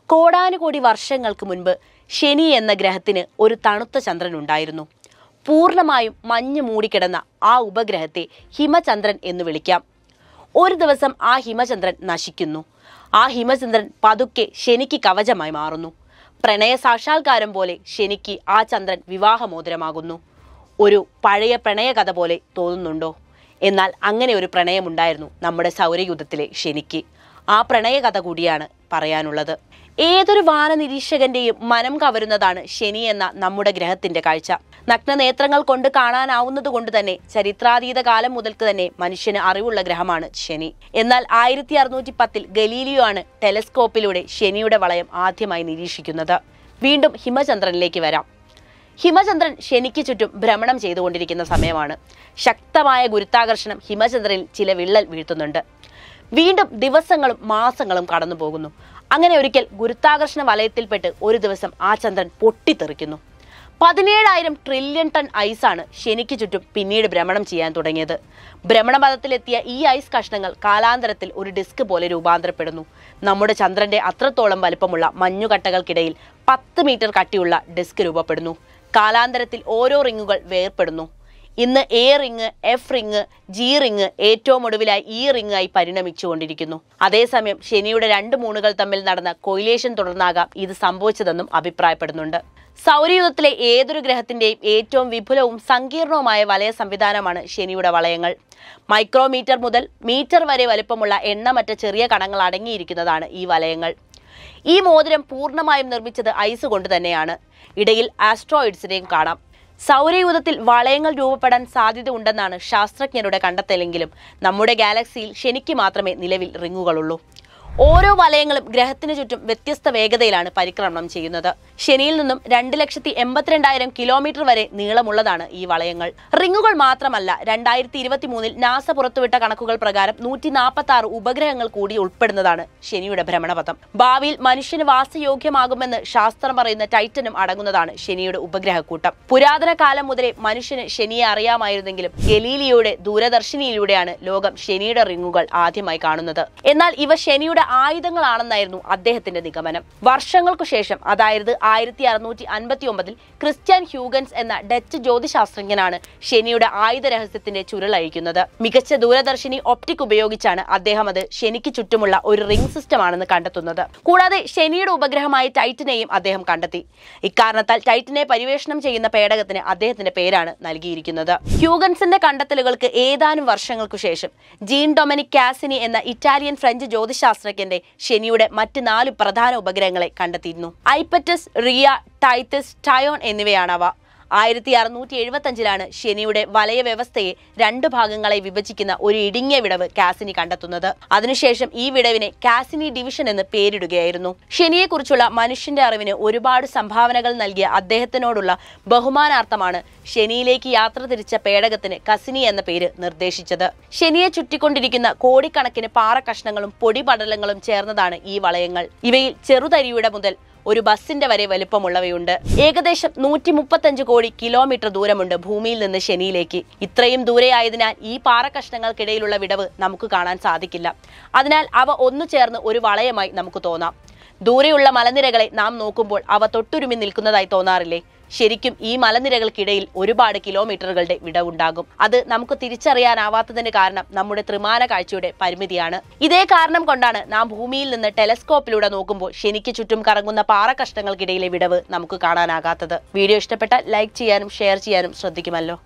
കോടാനുകോടി വർഷങ്ങൾക്ക് മുൻപ് ശനി എന്ന ഗ്രഹത്തിന് ഒരു തണുത്ത ചന്ദ്രൻ ഉണ്ടായിരുന്നു. പൂർണ്ണമായും മഞ്ഞ് മൂടിക്കിടന്ന ആ ഉപഗ്രഹത്തെ ഹിമചന്ദ്രൻ എന്ന് വിളിക്കാം. ഒരു ദിവസം ആ ഹിമചന്ദ്രൻ നശിക്കുന്നു. ആ ഹിമചന്ദ്രൻ പതുക്കെ ശനിക്ക് കവചമായി മാറുന്നു. പ്രണയ സാക്ഷാത്കാരം പോലെ ശനിക്ക് ആ ചന്ദ്രൻ വിവാഹമോതിരമാകുന്നു. ഒരു പഴയ പ്രണയകഥ പോലെ തോന്നുന്നുണ്ടോ? എന്നാൽ അങ്ങനെ ഒരു പ്രണയമുണ്ടായിരുന്നു നമ്മുടെ സൗരയൂഥത്തിലെ ശനിക്ക്. ആ പ്രണയകഥ കൂടിയാണ് പറയാനുള്ളത്. ഏതൊരു വാനനിരീക്ഷകന്റെയും മനം കവരുന്നതാണ് ശനി എന്ന നമ്മുടെ ഗ്രഹത്തിന്റെ കാഴ്ച. നഗ്നനേത്രങ്ങൾ കൊണ്ട് കാണാനാവുന്നത് കൊണ്ട് തന്നെ ചരിത്രാതീത കാലം മുതൽക്ക് തന്നെ മനുഷ്യന് അറിവുള്ള ഗ്രഹമാണ് ശനി. എന്നാൽ 1610 ഗലീലിയോ ആണ് ടെലസ്കോപ്പിലൂടെ ശനിയുടെ വളയം ആദ്യമായി നിരീക്ഷിക്കുന്നത്. വീണ്ടും ഹിമചന്ദ്രനിലേക്ക് വരാം. ഹിമചന്ദ്രൻ ശനിക്ക് ചുറ്റും ഭ്രമണം ചെയ്തുകൊണ്ടിരിക്കുന്ന സമയമാണ്. ശക്തമായ ഗുരുത്വാകർഷണം ഹിമചന്ദ്രനിൽ ചില വിള്ളൽ വീഴ്ത്തുന്നുണ്ട്. വീണ്ടും ദിവസങ്ങളും മാസങ്ങളും കടന്നു പോകുന്നു. അങ്ങനെ ഒരിക്കൽ ഗുരുത്വാകർഷണ വലയത്തിൽപ്പെട്ട് ഒരു ദിവസം ആ ചന്ദ്രൻ പൊട്ടിത്തെറിക്കുന്നു. 17,000 ട്രില്യൺ ടൺ ഐസാണ് ശനിക്ക് ചുറ്റും പിന്നീട് ഭ്രമണം ചെയ്യാൻ തുടങ്ങിയത്. ഭ്രമണപഥത്തിലെത്തിയ ഈ ഐസ് കഷ്ണങ്ങൾ കാലാന്തരത്തിൽ ഒരു ഡിസ്ക് പോലെ രൂപാന്തരപ്പെടുന്നു. നമ്മുടെ ചന്ദ്രന്റെ അത്രത്തോളം വലുപ്പമുള്ള മഞ്ഞുകട്ടകൾക്കിടയിൽ 10 മീറ്റർ കട്ടിയുള്ള ഡിസ്ക് രൂപപ്പെടുന്നു. കാലാന്തരത്തിൽ ഓരോ റിങ്ങുകൾ വേർപ്പെടുന്നു. ഇന്ന് A ring, F ring, G ring, ഏറ്റവും ഒടുവിലായി ഈ റിങ്ങായി പരിണമിച്ചുകൊണ്ടിരിക്കുന്നു. അതേസമയം ശനിയുടെ 2 മൂണുകൾ തമ്മിൽ നടന്ന കൊയിലേഷൻ തുടർന്നാകാം ഇത് സംഭവിച്ചതെന്നും അഭിപ്രായപ്പെടുന്നുണ്ട്. സൗരയൂഥത്തിലെ ഏതൊരു ഗ്രഹത്തിന്റെയും ഏറ്റവും വിപുലവും സങ്കീർണവുമായ വലയ സംവിധാനമാണ് ശനിയുടെ വളയങ്ങൾ. മൈക്രോമീറ്റർ മുതൽ മീറ്റർ വരെ വലുപ്പമുള്ള എണ്ണമറ്റ ചെറിയ കണങ്ങൾ അടങ്ങിയിരിക്കുന്നതാണ് ഈ വലയങ്ങൾ. ഈ മോതിരം പൂർണ്ണമായും നിർമ്മിച്ചത് ഐസ് കൊണ്ട് തന്നെയാണ്. ഇടയിൽ ആസ്ട്രോയിഡ്സിനെയും കാണാം. സൗരയൂഥത്തിൽ വളയങ്ങൾ രൂപപ്പെടാൻ സാധ്യത ഉണ്ടെന്നാണ് ശാസ്ത്രജ്ഞരുടെ കണ്ടെത്തലെങ്കിലും നമ്മുടെ ഗാലക്സിയിൽ ശനിക്ക് മാത്രമേ നിലവിൽ റിങ്ങുകളുള്ളൂ. ഓരോ വലയങ്ങളും ഗ്രഹത്തിന് ചുറ്റും വ്യത്യസ്ത വേഗതയിലാണ് പരിക്രമണം ചെയ്യുന്നത്. ശനിയിൽ നിന്നും 2,82,000 കിലോമീറ്റർ വരെ നീളമുള്ളതാണ് ഈ വളയങ്ങൾ. റിങ്ങുകൾ മാത്രമല്ല, 2023 നാസ പുറത്തുവിട്ട കണക്കുകൾ പ്രകാരം 146 ഉപഗ്രഹങ്ങൾ കൂടി ഉൾപ്പെടുന്നതാണ് ശനിയുടെ ഭ്രമണപഥം. ഭാവിയിൽ മനുഷ്യന് വാസയോഗ്യമാകുമെന്ന് ശാസ്ത്രം പറയുന്ന ടൈറ്റനും അടങ്ങുന്നതാണ് ശനിയുടെ ഉപഗ്രഹക്കൂട്ടം. പുരാതന കാലം മുതലേ മനുഷ്യന് ശനിയെ അറിയാമായിരുന്നെങ്കിലും ഗലീലിയോയുടെ ദൂരദർശിനിയിലൂടെയാണ് ലോകം ശനിയുടെ റിങ്ങുകൾ ആദ്യമായി കാണുന്നത്. എന്നാൽ ഇവ ശനിയുടെ ആയുധങ്ങളാണെന്നായിരുന്നു അദ്ദേഹത്തിന്റെ നിഗമനം. വർഷങ്ങൾക്കു ശേഷം, അതായത് 1659 ക്രിസ്ത്യൻ ഹ്യൂഗൻസ് എന്ന ഡച്ച് ജ്യോതിശാസ്ത്രജ്ഞനാണ് ശനിയുടെ ആയുധ രഹസ്യത്തിന്റെ ചുരുളഴിക്കുന്നത്. മികച്ച ദൂരദർശിനി ഒപ്റ്റിക് ഉപയോഗിച്ചാണ് അദ്ദേഹം അത് ശനിക്ക് ചുറ്റുമുള്ള ഒരു റിംഗ് സിസ്റ്റം ആണെന്ന് കണ്ടെത്തുന്നത്. കൂടാതെ ശനിയുടെ ഉപഗ്രഹമായ ടൈറ്റനെയും അദ്ദേഹം കണ്ടെത്തി. ഇക്കാരണത്താൽ ടൈറ്റനെ പരിവേഷണം ചെയ്യുന്ന പേടകത്തിന് അദ്ദേഹത്തിന്റെ പേരാണ് നൽകിയിരിക്കുന്നത്. ഹ്യൂഗൻസിന്റെ കണ്ടെത്തലുകൾക്ക് ഏതാനും വർഷങ്ങൾക്കു ശേഷം ജീൻ ഡൊമിനിക് കാസിനി എന്ന ഇറ്റാലിയൻ ഫ്രഞ്ച് ജ്യോതിശാസ്ത്രജ്ഞന്റെ ശനിയുടെ മറ്റ് 4 പ്രധാന ഉപഗ്രഹങ്ങളെ കണ്ടെത്തിയിരുന്നു. ഐപ്പറ്റസ്, റിയ, ടൈത്തസ്, ടയോൺ എന്നിവയാണവ. 1675 ശനിയുടെ വലയ വ്യവസ്ഥയെ 2 ഭാഗങ്ങളായി വിഭജിക്കുന്ന ഒരു ഇടുങ്ങിയ വിടവ് കാസിനി കണ്ടെത്തുന്നത്. അതിനുശേഷം ഈ വിടവിനെ കാസിനി ഡിവിഷൻ എന്ന് പേരിടുകയായിരുന്നു. ശനിയെക്കുറിച്ചുള്ള മനുഷ്യന്റെ അറിവിന് ഒരുപാട് സംഭാവനകൾ നൽകിയ അദ്ദേഹത്തിനോടുള്ള ബഹുമാനാർത്ഥമാണ് ശനിയിലേക്ക് യാത്ര തിരിച്ച പേടകത്തിന് കസിനി എന്ന പേര് നിർദ്ദേശിച്ചത്. ശനിയെ ചുറ്റിക്കൊണ്ടിരിക്കുന്ന കോടിക്കണക്കിന് പാറ കഷ്ണങ്ങളും പൊടിപടലങ്ങളും ചേർന്നതാണ് ഈ വളയങ്ങൾ. ഇവയിൽ ചെറുതരിയുടെ മുതൽ ഒരു ബസിന്റെ വരെ വലുപ്പമുള്ളവയുണ്ട്. ഏകദേശം 135 കോടി കിലോമീറ്റർ ദൂരമുണ്ട് ഭൂമിയിൽ നിന്ന് ശനിയിലേക്ക്. ഇത്രയും ദൂരെയായതിനാൽ ഈ പാറക്കഷ്ണങ്ങൾക്കിടയിലുള്ള വിടവ് നമുക്ക് കാണാൻ സാധിക്കില്ല. അതിനാൽ അവ ഒന്നു ചേർന്ന് ഒരു വളയമായി നമുക്ക് തോന്നാം. ദൂരെയുള്ള മലനിരകളെ നാം നോക്കുമ്പോൾ അവ തൊട്ടുരുമി നിൽക്കുന്നതായി തോന്നാറില്ലേ? ശരിക്കും ഈ മലനിരകൾക്കിടയിൽ ഒരുപാട് കിലോമീറ്ററുകളുടെ വിടവുണ്ടാകും. അത് നമുക്ക് തിരിച്ചറിയാനാവാത്തതിന് കാരണം നമ്മുടെ ത്രിമാന കാഴ്ചയുടെ പരിമിതിയാണ്. ഇതേ കാരണം കൊണ്ടാണ് നാം ഭൂമിയിൽ നിന്ന് ടെലസ്കോപ്പിലൂടെ നോക്കുമ്പോൾ ശനിക്ക് ചുറ്റും കറങ്ങുന്ന പാറക്കഷ്ണങ്ങൾക്കിടയിലെ വിടവ് നമുക്ക് കാണാനാകാത്തത്. വീഡിയോ ഇഷ്ടപ്പെട്ടാൽ ലൈക്ക് ചെയ്യാനും ഷെയർ ചെയ്യാനും ശ്രദ്ധിക്കുമല്ലോ.